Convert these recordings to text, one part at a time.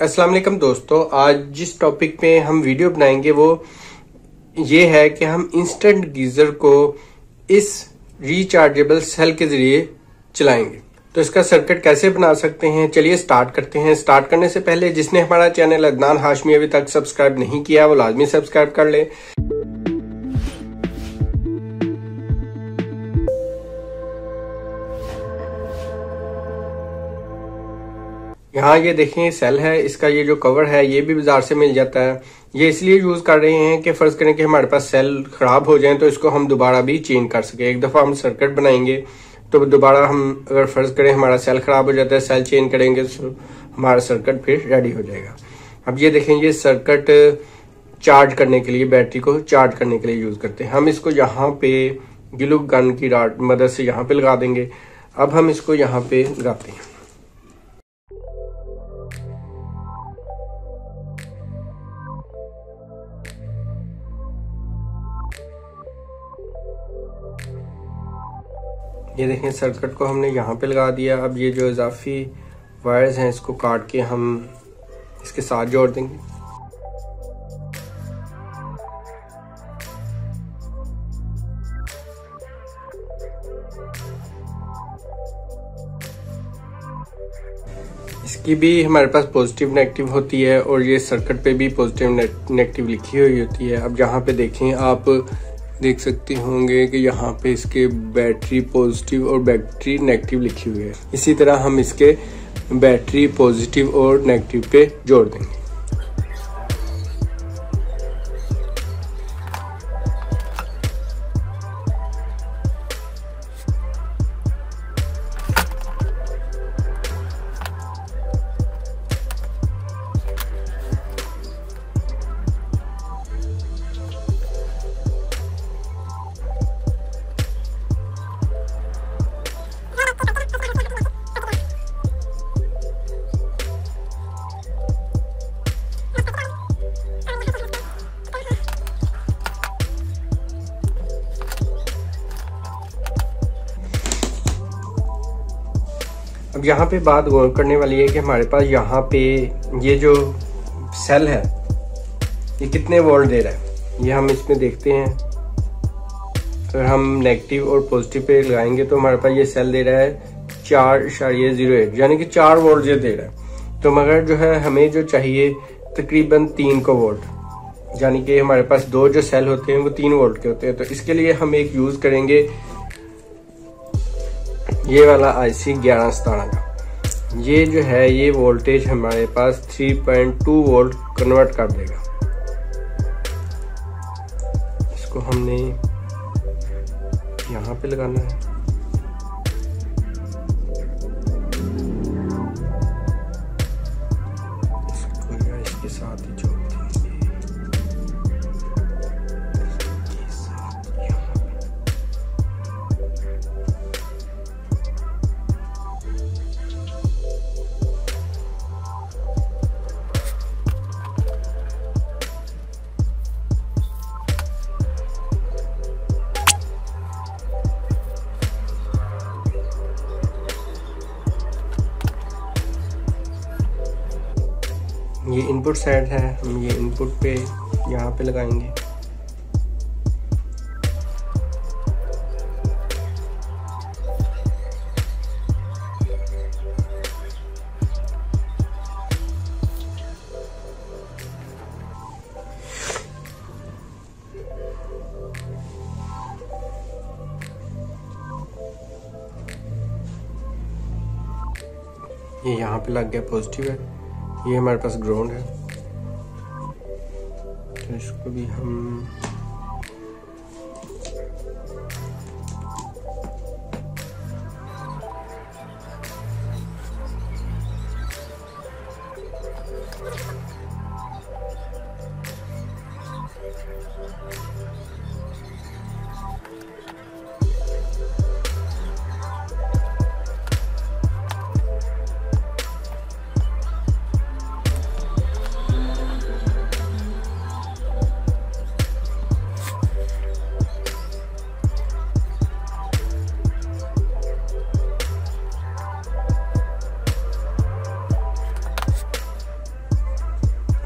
अस्सलाम वालेकुम दोस्तों, आज जिस टॉपिक पे हम वीडियो बनाएंगे वो ये है कि हम इंस्टेंट गीजर को इस रिचार्जेबल सेल के जरिए चलाएंगे। तो इसका सर्किट कैसे बना सकते हैं, चलिए स्टार्ट करते हैं। स्टार्ट करने से पहले जिसने हमारा चैनल अदनान हाशमी अभी तक सब्सक्राइब नहीं किया वो लाजमी सब्सक्राइब कर ले। यहाँ ये देखें सेल है, इसका ये जो कवर है ये भी बाजार से मिल जाता है। ये इसलिए यूज कर रहे हैं कि फर्ज करें कि हमारे पास सेल खराब हो जाए तो इसको हम दोबारा भी चेंज कर सके। एक दफा हम सर्किट बनाएंगे तो दोबारा हम अगर फर्ज करें हमारा सेल खराब हो जाता है, सेल चेंज करेंगे तो हमारा सर्किट फिर रेडी हो जाएगा। अब ये देखें, ये सर्किट चार्ज करने के लिए, बैटरी को चार्ज करने के लिए यूज करते हैं। हम इसको यहाँ पे ग्लू गन की मदद से यहाँ पे लगा देंगे। अब हम इसको यहाँ पे लगाते हैं। ये देखें, सर्किट को हमने यहाँ पे लगा दिया। अब ये जो इजाफी वायर्स हैं इसको काट के हम इसके साथ जोड़ देंगे। इसकी भी हमारे पास पॉजिटिव नेगेटिव होती है और ये सर्किट पे भी पॉजिटिव नेगेटिव लिखी हुई होती है। अब यहाँ पे देखें, आप देख सकते होंगे कि यहाँ पे इसके बैटरी पॉजिटिव और बैटरी नेगेटिव लिखी हुई है। इसी तरह हम इसके बैटरी पॉजिटिव और नेगेटिव पे जोड़ देंगे। अब यहाँ पे बात गौर करने वाली है कि हमारे पास यहाँ पे ये जो सेल है ये कितने वोल्ट दे रहा है, ये हम इसमें देखते हैं। अगर हम नेगेटिव और पॉजिटिव पे लगाएंगे तो हमारे पास ये सेल दे रहा है 4.08, यानी कि 4 वोल्ट ये दे रहा है। तो मगर जो है हमें जो चाहिए तकरीबन 3 को वोल्ट, यानी कि हमारे पास दो जो सेल होते हैं वो 3 वोल्ट के होते हैं। तो इसके लिए हम एक यूज करेंगे ये वाला IC 1117 का। ये जो है ये वोल्टेज हमारे पास 3.2 वोल्ट कन्वर्ट कर देगा। इसको हमने यहाँ पे लगाना है। इसको या इसके साथ ही जोड़ देंगे। ये इनपुट साइड है, हम ये इनपुट पे यहाँ पे लगाएंगे। ये यहाँ पे लग गया, पॉजिटिव है। ये हमारे पास ग्राउंड है, तो इसको भी हम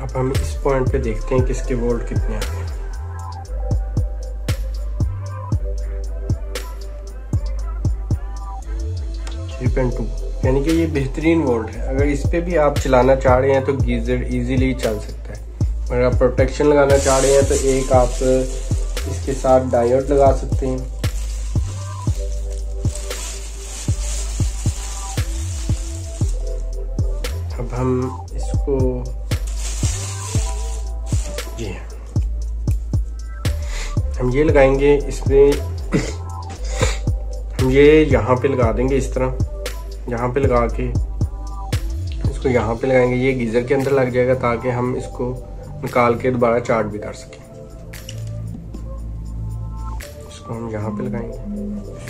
अब हम इस पॉइंट पे देखते हैं कि इसके वोल्ट कितने आते हैं। 3.2, यानी कि ये बेहतरीन वोल्ट है। अगर इस पे भी आप चलाना चाह रहे हैं तो गीज़र इजीली चल सकता है। अगर आप प्रोटेक्शन लगाना चाह रहे हैं तो एक आप इसके साथ डायोड लगा सकते हैं। अब हम इसको हम ये लगाएंगे, इसमें हम ये यहाँ पे लगा देंगे, इस तरह यहाँ पे लगा के इसको यहाँ पे लगाएंगे। ये गीज़र के अंदर लग जाएगा ताकि हम इसको निकाल के दोबारा चार्ज भी कर सकें। इसको हम यहाँ पे लगाएंगे।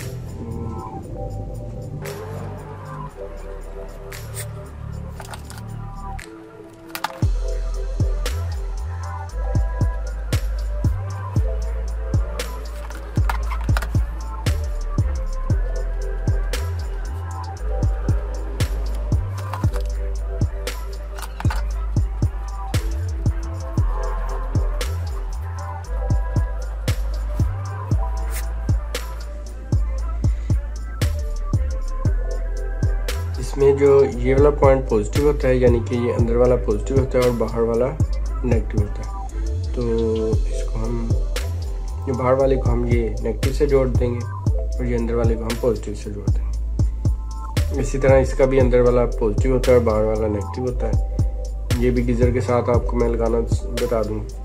इसमें जो ये वाला पॉइंट पॉजिटिव होता है, यानी कि ये अंदर वाला पॉजिटिव होता है और बाहर वाला नेगेटिव होता है। तो इसको हम, ये बाहर वाले को हम ये नेगेटिव से जोड़ देंगे और ये अंदर वाले को हम पॉजिटिव से जोड़ देंगे। इसी तरह इसका भी अंदर वाला पॉजिटिव होता है और बाहर वाला नेगेटिव होता है। ये भी गीज़र के साथ आपको मैं लगाना बता दूँगा।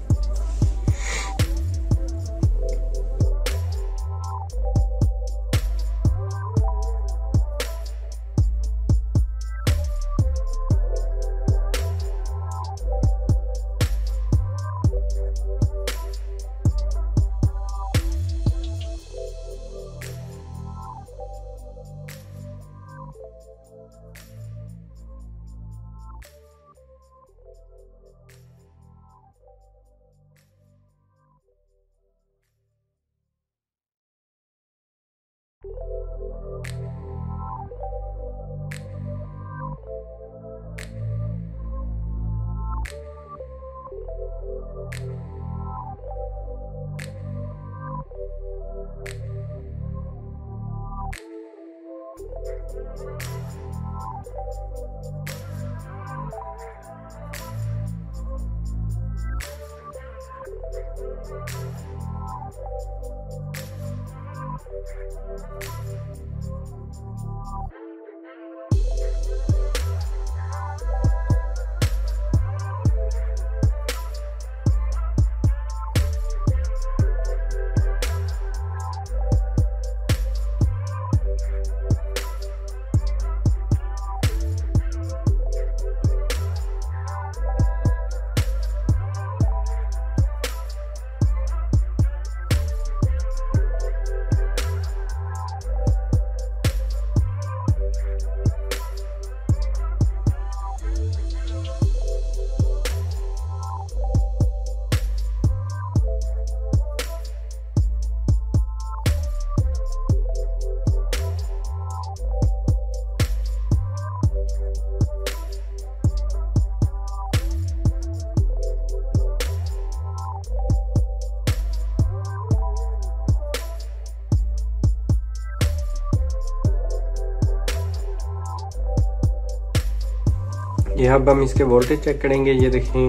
यहाँ अब हम इसके वोल्टेज चेक करेंगे। ये देखें,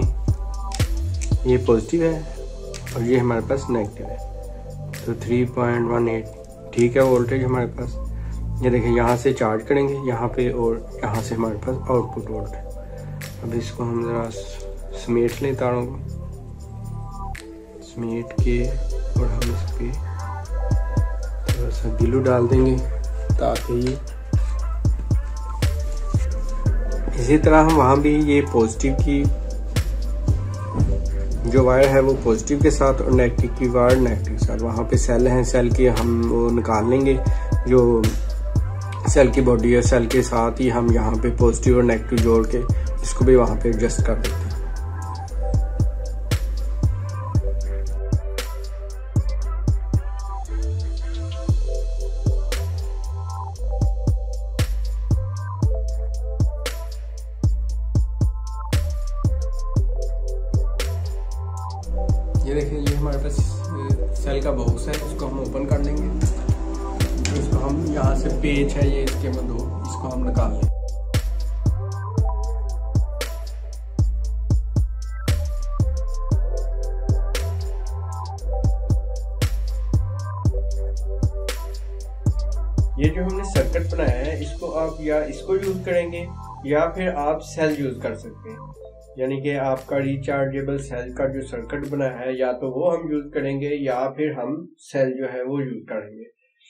ये पॉजिटिव है और ये हमारे पास नेगेटिव है, तो 3.18 ठीक है वोल्टेज हमारे पास। ये देखें, यहाँ से चार्ज करेंगे यहाँ पे और यहाँ से हमारे पास आउटपुट वोल्ट है। अब इसको हम ज़रा समेट लें, तारों को समेट के, और हम इस पर थोड़ा सा ग्लू डाल देंगे ताकि ये, इसी तरह हम वहाँ भी ये पॉजिटिव की जो वायर है वो पॉजिटिव के साथ और नेगेटिव की वायर नेगेटिव के साथ, वहाँ पे सेल हैं, सेल के हम वो निकाल लेंगे। जो सेल की बॉडी है, सेल के साथ ही हम यहाँ पे पॉजिटिव और नेगेटिव जोड़ के इसको भी वहाँ पे एडजस्ट कर देते हैं। ये देखिए, ये हमारे पास सेल का बॉक्स है, इसको हम ओपन कर लेंगे। तो इसको हम यहाँ से पेज है ये इसके में 2, इसको हम निकाल लेंगे। ये जो हमने सर्किट बनाया है, इसको आप या इसको यूज करेंगे या फिर आप सेल यूज कर सकते हैं। यानी कि आपका रिचार्जेबल सेल का जो सर्किट बना है, या तो वो हम यूज करेंगे या फिर हम सेल जो है वो यूज करेंगे।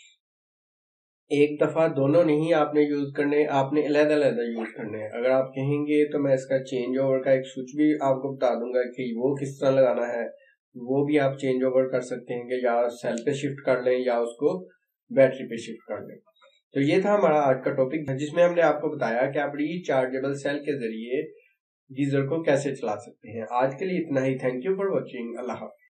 एक दफा दोनों नहीं आपने यूज करने, आपने अलग-अलग यूज करने हैं। अगर आप कहेंगे तो मैं इसका चेंज ओवर का एक स्विच भी आपको बता दूंगा कि वो किस तरह लगाना है, वो भी आप चेंज ओवर कर सकते हैं कि या सेल पे शिफ्ट कर लें या उसको बैटरी पे शिफ्ट कर लें। तो ये था हमारा आज का टॉपिक, जिसमें हमने आपको बताया कि आप रिचार्जेबल सेल के जरिए गीजर को कैसे चला सकते हैं। आज के लिए इतना ही। Thank you for watching. अल्लाह हाफ़िज़।